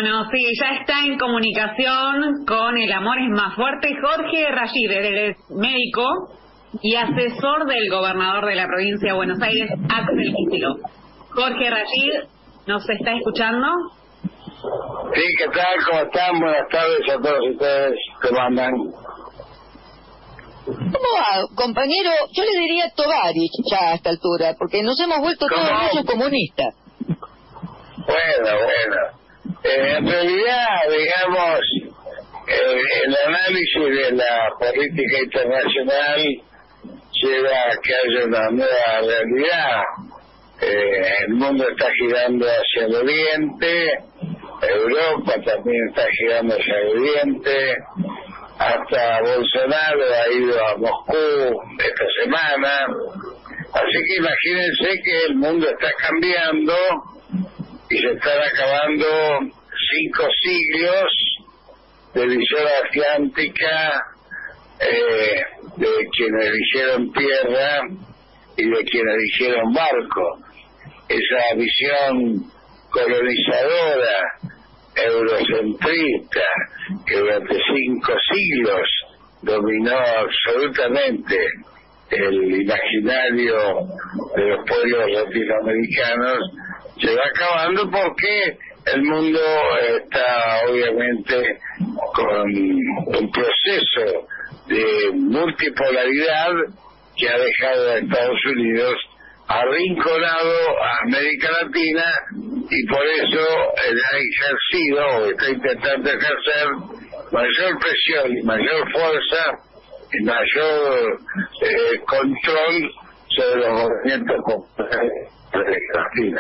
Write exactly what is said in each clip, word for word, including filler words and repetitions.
Bueno, sí, ya está en comunicación con El Amor es Más Fuerte Jorge Rayid, él es médico y asesor del gobernador de la provincia de Buenos Aires, Axel Kicillof. Jorge Rayid, ¿nos está escuchando? Sí, ¿qué tal? ¿Cómo están? Buenas tardes a todos ustedes. ¿Cómo andan? ¿Cómo va, compañero? Yo le diría Tovarich ya a esta altura, porque nos hemos vuelto todos muchos comunistas. Bueno, bueno. Eh, en realidad, digamos, eh, el análisis de la política internacional lleva a que haya una nueva realidad. Eh, el mundo está girando hacia el oriente, Europa también está girando hacia el oriente, hasta Bolsonaro ha ido a Moscú esta semana, así que imagínense que el mundo está cambiando y se están acabando cinco siglos de visión atlántica, eh, de quienes eligieron tierra y de quienes eligieron barco. Esa visión colonizadora, eurocentrista, que durante cinco siglos dominó absolutamente el imaginario de los pueblos latinoamericanos, se va acabando porque el mundo está obviamente con un proceso de multipolaridad que ha dejado a Estados Unidos arrinconado a América Latina, y por eso él ha ejercido o está intentando ejercer mayor presión y mayor fuerza y mayor eh, control sobre los movimientos populares de América Latina.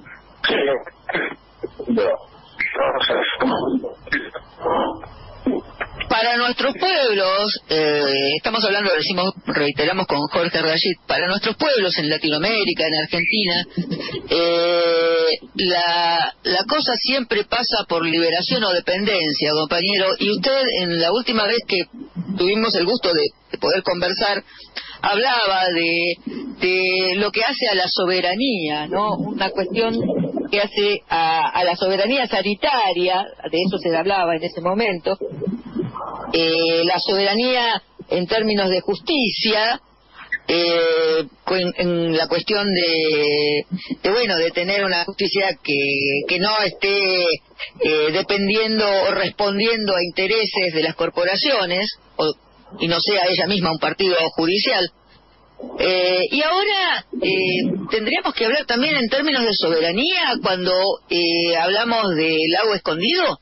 Para nuestros pueblos, eh, estamos hablando, decimos, reiteramos con Jorge Rayid, para nuestros pueblos en Latinoamérica, en Argentina, eh, la, la cosa siempre pasa por liberación o dependencia, compañero, y usted en la última vez que tuvimos el gusto de, de poder conversar, hablaba de, de lo que hace a la soberanía, ¿no? Una cuestión que hace a, a la soberanía sanitaria, de eso se hablaba en ese momento, eh, la soberanía en términos de justicia, eh, en, en la cuestión de, de bueno de tener una justicia que, que no esté eh, dependiendo o respondiendo a intereses de las corporaciones o, y no sea ella misma un partido judicial. Eh, y ahora eh, tendríamos que hablar también en términos de soberanía cuando eh, hablamos del lago escondido.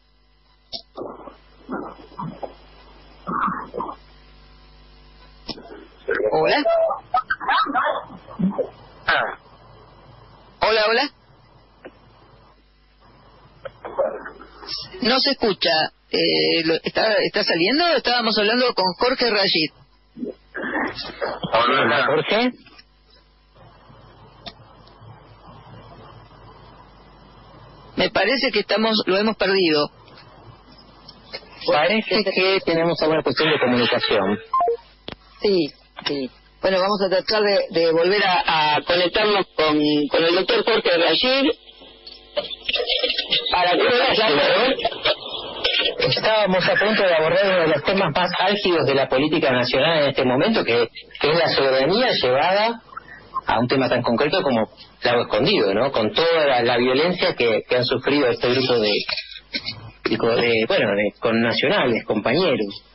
Hola. Ah. Hola, hola. No se escucha. Eh, lo- ¿está, ¿Está saliendo? Estábamos hablando con Jorge Rayid. Hola, Jorge. Me parece que estamos lo hemos perdido. Parece que tenemos alguna cuestión de comunicación. Sí, sí. Bueno, vamos a tratar de, de volver a, a conectarnos con, con el doctor Jorge Rayid para que pueda. Estábamos a punto de abordar uno de los temas más álgidos de la política nacional en este momento, que, que es la soberanía llevada a un tema tan concreto como Lago Escondido, ¿no? Con toda la, la violencia que, que han sufrido este grupo de, de, de bueno, de connacionales, compañeros.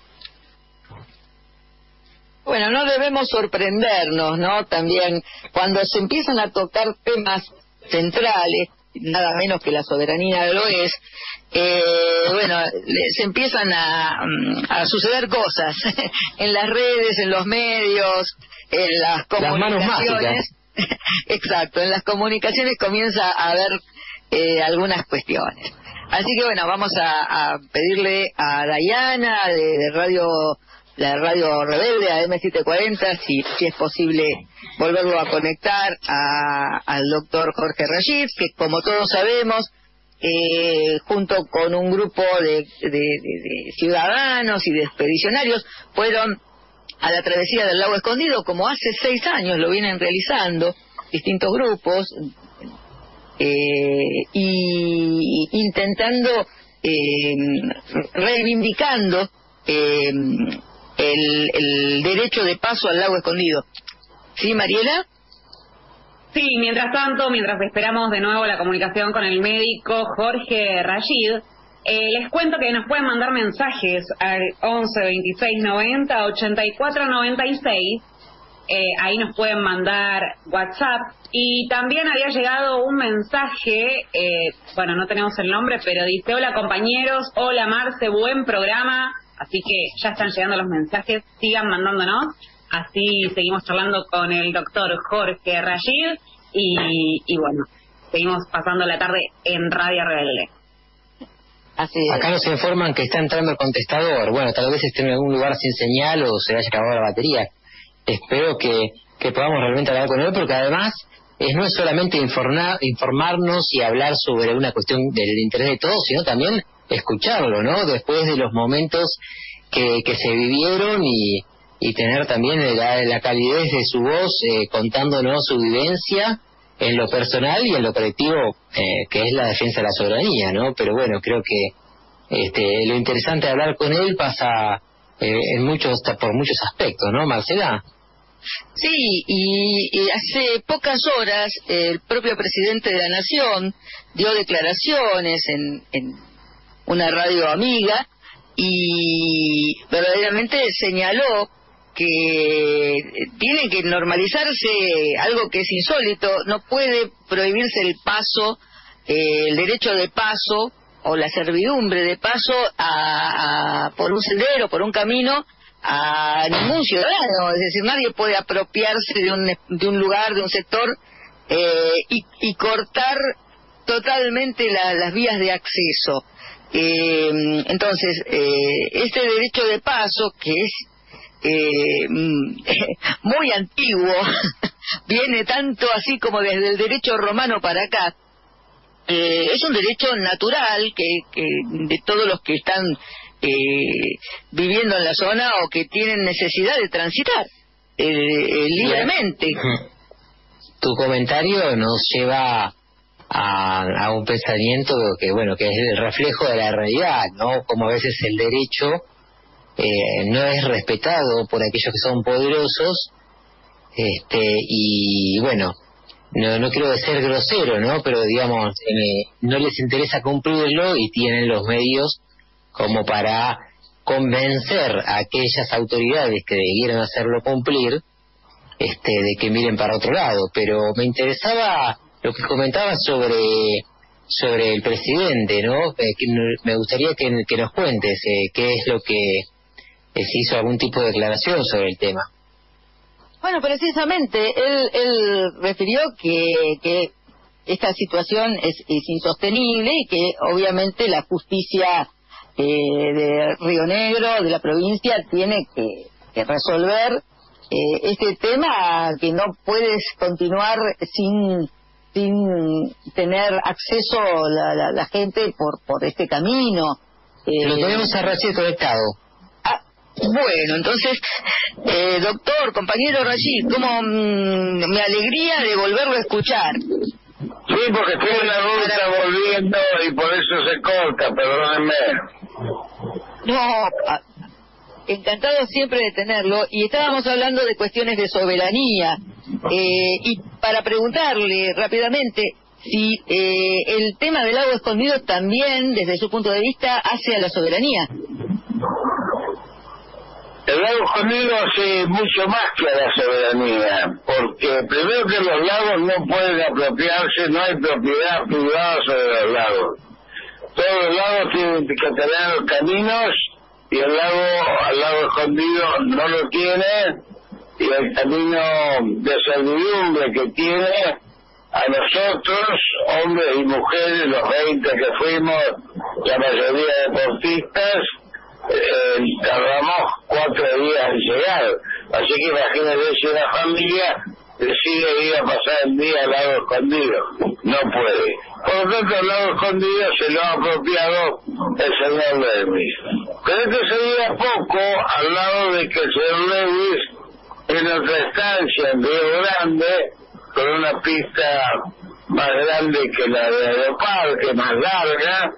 Bueno, no debemos sorprendernos, ¿no? También cuando se empiezan a tocar temas centrales, nada menos que la soberanía lo es, eh, bueno, le- se empiezan a, mm, a suceder cosas en las redes, en los medios, en las Las manos comunicaciones. Exacto, en las comunicaciones comienza a haber eh, algunas cuestiones. Así que bueno, vamos a, a pedirle a Dayana de, de Radio, la Radio Rebelde, a M setecientos cuarenta, si, si es posible volverlo a conectar a, al doctor Jorge Rayid, que como todos sabemos, eh, junto con un grupo de, de, de, de ciudadanos y de expedicionarios, fueron a la travesía del lago Escondido, como hace seis años lo vienen realizando distintos grupos, eh, y intentando eh, reivindicando eh, el, el derecho de paso al lago Escondido. ¿Sí, Mariela? Sí, mientras tanto, mientras esperamos de nuevo la comunicación con el médico Jorge Rashid, eh, les cuento que nos pueden mandar mensajes al once veintiséis noventa ochenta y cuatro noventa y seis. Eh, ahí nos pueden mandar WhatsApp. Y también había llegado un mensaje, eh, bueno, no tenemos el nombre, pero dice: hola compañeros, hola Marce, buen programa. Así que ya están llegando los mensajes, sigan mandándonos. Así seguimos charlando con el doctor Jorge Rashid y, y bueno, seguimos pasando la tarde en Radio Rebelde. Así es. Acá nos informan que está entrando el contestador. Bueno, tal vez esté en algún lugar sin señal o se le haya acabado la batería. Espero que, que podamos realmente hablar con él, porque además es, no es solamente informar, informarnos y hablar sobre una cuestión del interés de todos, sino también escucharlo, ¿no? Después de los momentos que, que se vivieron y, y tener también la, la calidez de su voz eh, contándonos su vivencia en lo personal y en lo colectivo, eh, que es la defensa de la soberanía, ¿no? Pero bueno, creo que este, lo interesante de hablar con él pasa eh, en muchos por muchos aspectos, ¿no, Marcela? Sí, y, y hace pocas horas el propio presidente de la Nación dio declaraciones en, en una radio amiga y verdaderamente señaló que tiene que normalizarse algo que es insólito. No puede prohibirse el paso, eh, el derecho de paso o la servidumbre de paso a, a por un sendero, por un camino, a ningún ciudadano. Es decir, nadie puede apropiarse de un, de un lugar, de un sector eh, y, y cortar totalmente la, las vías de acceso. Eh, entonces, eh, este derecho de paso, que es eh, muy antiguo, viene tanto así como desde el derecho romano para acá, eh, es un derecho natural que, que de todos los que están eh, viviendo en la zona o que tienen necesidad de transitar eh, eh, libremente. Tu comentario nos lleva a, a un pensamiento que bueno que es el reflejo de la realidad, ¿no? Como a veces el derecho eh, no es respetado por aquellos que son poderosos, este y bueno, no no quiero ser grosero, ¿no? Pero digamos eh, no les interesa cumplirlo y tienen los medios como para convencer a aquellas autoridades que debieran hacerlo cumplir, este de que miren para otro lado. Pero me interesaba lo que comentabas sobre sobre el presidente, ¿no? Eh, que me gustaría que, que nos cuentes eh, qué es lo que eh, se hizo, algún tipo de declaración sobre el tema. Bueno, precisamente él, él refirió que, que esta situación es, es insostenible y que obviamente la justicia eh, de Río Negro, de la provincia, tiene que, que resolver eh, este tema, que no puedes continuar sin sin tener acceso la, la, la gente por por este camino. Eh, Lo tenemos a Rashid conectado. Ah, bueno, entonces, eh, doctor, compañero Rashid, como mmm, me alegría de volverlo a escuchar. Sí, porque estoy en la ruta volviendo y por eso se corta, perdónenme. No, ah, encantado siempre de tenerlo. Y estábamos hablando de cuestiones de soberanía. Eh, y para preguntarle rápidamente si eh, el tema del lago Escondido también, desde su punto de vista, hace a la soberanía. El lago Escondido hace mucho más que a la soberanía, porque primero que los lagos no pueden apropiarse, no hay propiedad privada sobre los lagos. Todos los lagos tienen que tener los caminos y el lago, el lago Escondido no lo tiene. Y el camino de servidumbre que tiene a nosotros, hombres y mujeres, los veinte que fuimos, la mayoría deportistas, eh, tardamos cuatro días en llegar. Así que imagínense si una familia decide ir a pasar el día al lago Escondido. No puede. Por lo tanto, el lago Escondido se lo ha apropiado el señor Lewis. Pero esto sería poco al lado de que el señor Lewis, en otra estancia en Río Grande, con una pista más grande que la de Aeroparque, más larga,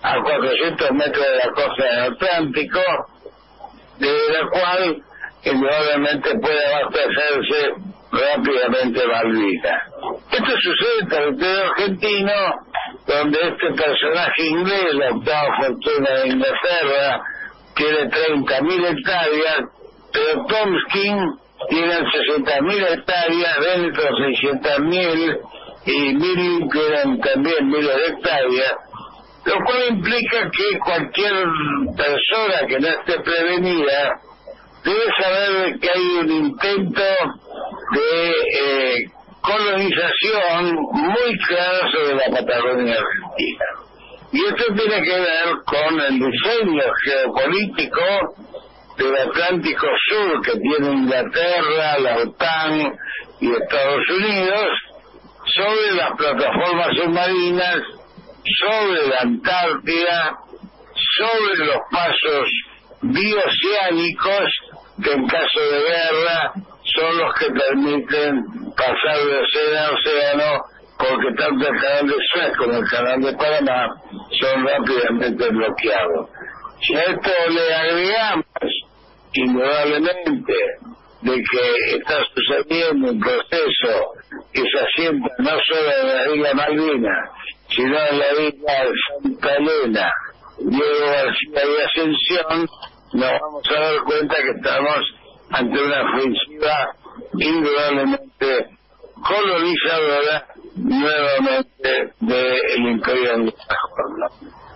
a cuatrocientos metros de la costa del Atlántico, desde la cual indudablemente puede abastecerse rápidamente Malvinas. Esto sucede en territorio argentino, donde este personaje inglés, la octava fortuna de Inglaterra, tiene treinta mil hectáreas, pero Tomskin tiene sesenta mil hectáreas, Benetton seiscientas mil, y Milling tienen también miles de hectáreas, lo cual implica que cualquier persona que no esté prevenida debe saber que hay un intento de eh, colonización muy claro sobre la Patagonia Argentina. Y esto tiene que ver con el diseño geopolítico del Atlántico Sur que tiene Inglaterra, la OTAN y Estados Unidos sobre las plataformas submarinas, sobre la Antártida, sobre los pasos bioceánicos que en caso de guerra son los que permiten pasar de océano a océano, porque tanto el canal de Suez como el canal de Panamá son rápidamente bloqueados. Si a esto le agregamos indudablemente de que está sucediendo un proceso que se asienta no solo en la isla Malvinas, sino en la isla Santa Elena, Diego García y Ascensión, nos vamos a dar cuenta que estamos ante una ofensiva indudablemente colonizadora nuevamente del imperio anglosajón.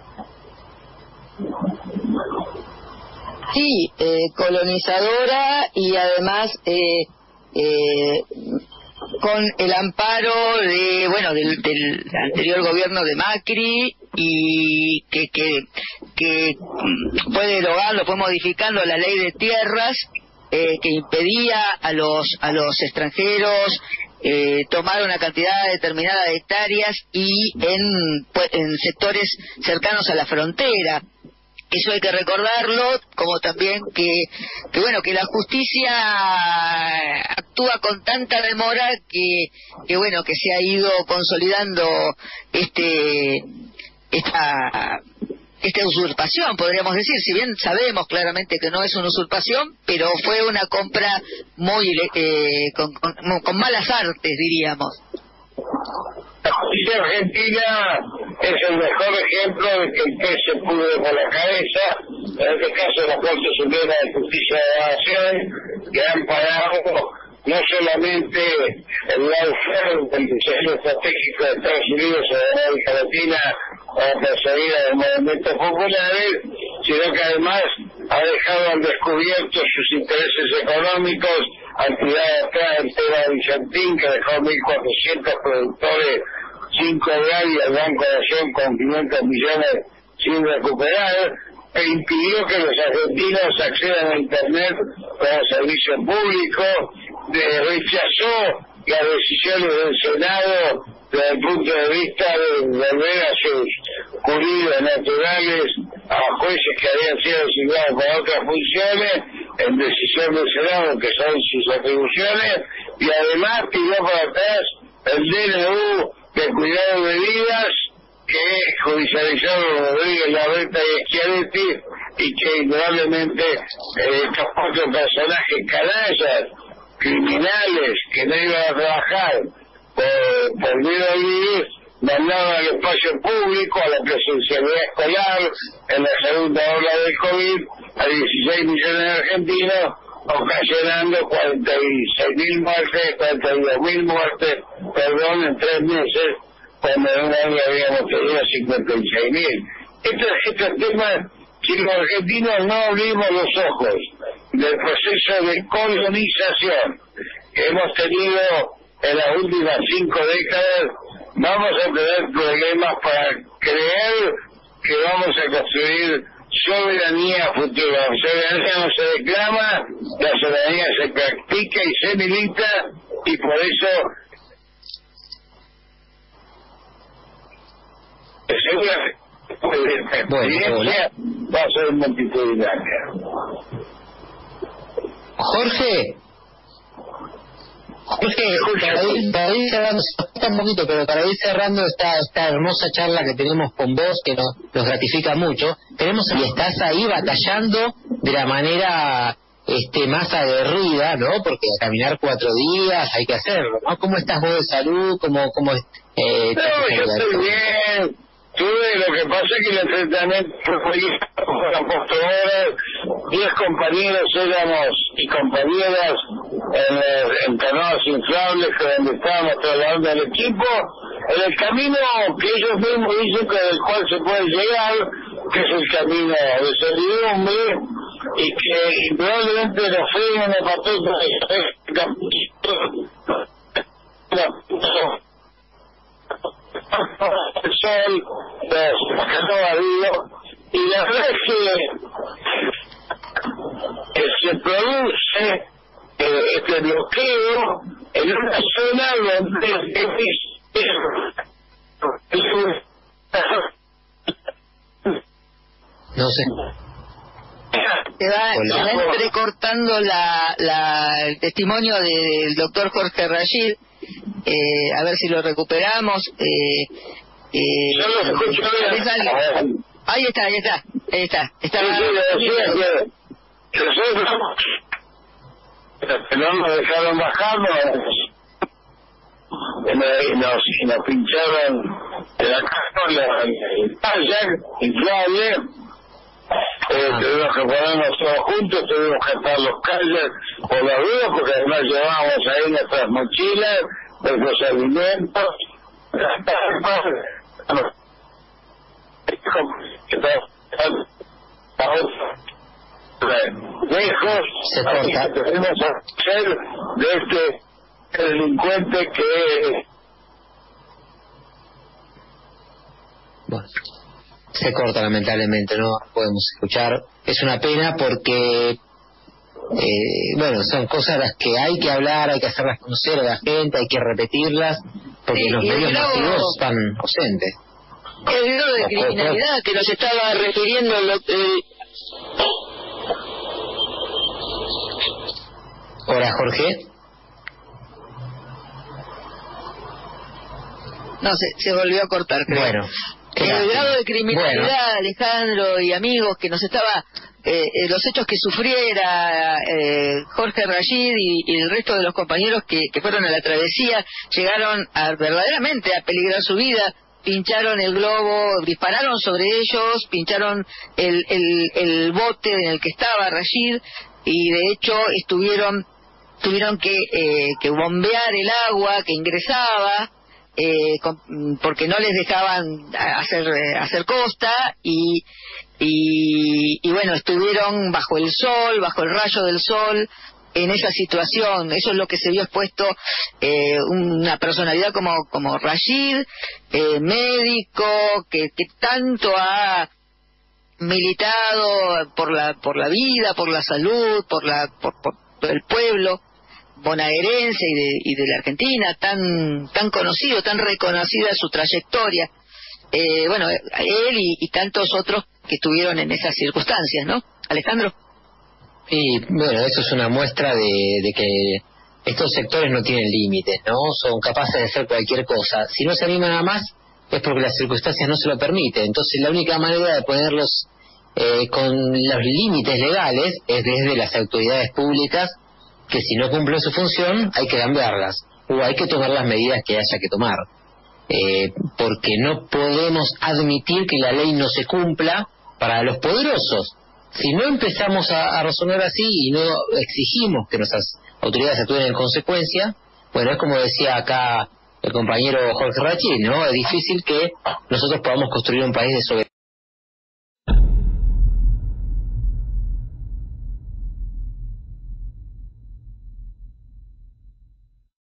Sí, eh, colonizadora y además eh, eh, con el amparo de bueno del, del anterior gobierno de Macri y que que que fue derogando, fue modificando la ley de tierras eh, que impedía a los a los extranjeros eh, tomar una cantidad determinada de hectáreas y en pues, en sectores cercanos a la frontera. Eso hay que recordarlo, como también que, que bueno, que la justicia actúa con tanta demora que, que bueno, que se ha ido consolidando este, esta, esta usurpación, podríamos decir, si bien sabemos claramente que no es una usurpación, pero fue una compra muy, eh, con, con, con malas artes, diríamos. La justicia argentina es el mejor ejemplo de que el pez se pudre por la cabeza, en este caso la Corte Suprema de Justicia de la Nación, que han pagado no solamente el lawfare del diseño estratégico de Estados Unidos en América Latina para perseguir a los movimientos populares, sino que además ha dejado al descubierto sus intereses económicos al tirar atrás el tema de Vicentín, que dejó mil cuatrocientos productores sin cobrar y el Banco de Nación con quinientos millones sin recuperar, e impidió que los argentinos accedan a Internet como servicio público, de, rechazó las decisiones del Senado desde el punto de vista de volver a sus judíos naturales a jueces que habían sido designados para otras funciones en decisión del Senado, que son sus atribuciones, y además tiró para atrás el D N U de cuidado de vidas que judicializaron Rodríguez Larreta y Schiaretti, y que indudablemente eh, estos cuatro personajes canallas, criminales, que no iban a trabajar por, por miedo al virus, mandaron al espacio público, a la presencialidad escolar, en la segunda ola del COVID, a dieciséis millones de argentinos, ocasionando cuarenta y seis mil muertes, cuarenta y dos mil muertes, perdón, en tres meses, cuando en un año habíamos tenido cincuenta y seis mil. Estos, estos temas, si los argentinos no abrimos los ojos del proceso de colonización que hemos tenido en las últimas cinco décadas, vamos a tener problemas para creer que vamos a construir soberanía futura. La soberanía no se declama, la soberanía se practica y se milita, y por eso seguramente esta experiencia va a ser multitudinaria. Jorge, Jorge, para ir, para ir cerrando, un poquito, pero para ir cerrando esta, esta hermosa charla que tenemos con vos, que nos, nos gratifica mucho, tenemos y estás ahí batallando de la manera este más aguerrida, ¿no? Porque caminar cuatro días hay que hacerlo, ¿no? ¿Cómo estás vos de salud? ¿Cómo, cómo eh, no, yo estoy bien. Tuve, lo que pasa es que el enfrentamiento fue fueron cuatro horas, diez compañeros éramos y compañeras en, en canoas inflables que donde estábamos trasladando al equipo, en el camino que ellos mismos dicen que del cual se puede llegar, que es el camino de servidumbre, y que y probablemente los frenen de papel el sol, los canoas, y la verdad es que, que se produce eh, este bloqueo en una zona donde no sé. Se va, se va entrecortando la, la, el testimonio del doctor Jorge Rashid. Eh, a ver si lo recuperamos. Eh, eh, Yo lo escucho bien. Ahí está, ahí está, ahí está. está sí, sí, decía que nosotros no nos dejaron bajarnos y nos, y nos pincharon de la cámara el kayak inflable. Eh, tuvimos que ponernos todos juntos, tuvimos que atar los kayaks por las dudas, porque además llevábamos ahí nuestras mochilas, nuestros alimentos, lejos, se corta. Tenemos a ser de este delincuente que bueno, se corta lamentablemente, no podemos escuchar. Es una pena porque eh, bueno, son cosas las que hay que hablar, hay que hacerlas conocer a la gente, hay que repetirlas, porque sí, los medios grado, masivos están ausentes. El grado de criminalidad que nos estaba refiriendo lo, eh... Hola, Jorge. No, se, se volvió a cortar, creo. Bueno, el grado de criminalidad, bueno. Alejandro y amigos, que nos estaba eh, eh, los hechos que sufriera eh, Jorge Rashid y, y el resto de los compañeros que, que fueron a la travesía, llegaron a verdaderamente a peligrar su vida, pincharon el globo, dispararon sobre ellos, pincharon el, el, el bote en el que estaba Rashid, y de hecho estuvieron tuvieron que, eh, que bombear el agua que ingresaba, Eh, con, porque no les dejaban hacer eh, hacer costa y, y y bueno, estuvieron bajo el sol, bajo el rayo del sol, en esa situación. Eso es lo que se vio expuesto eh, una personalidad como como Rashid, eh, médico que, que tanto ha militado por la por la vida, por la salud, por la por, por el pueblo bonaerense y de, y de la Argentina, tan tan conocido, tan reconocida su trayectoria. Eh, bueno, él y, y tantos otros que estuvieron en esas circunstancias, ¿no, Alejandro? Sí, bueno, eso es una muestra de, de que estos sectores no tienen límites, ¿no? Son capaces de hacer cualquier cosa. Si no se animan a más, es porque las circunstancias no se lo permiten. Entonces, la única manera de ponerlos eh, con los límites legales es desde las autoridades públicas, que si no cumplen su función hay que cambiarlas o hay que tomar las medidas que haya que tomar, eh, porque no podemos admitir que la ley no se cumpla para los poderosos. Si no empezamos a, a razonar así y no exigimos que nuestras autoridades actúen en consecuencia, bueno, es como decía acá el compañero Jorge Rashid, ¿no? Es difícil que nosotros podamos construir un país de soberanía.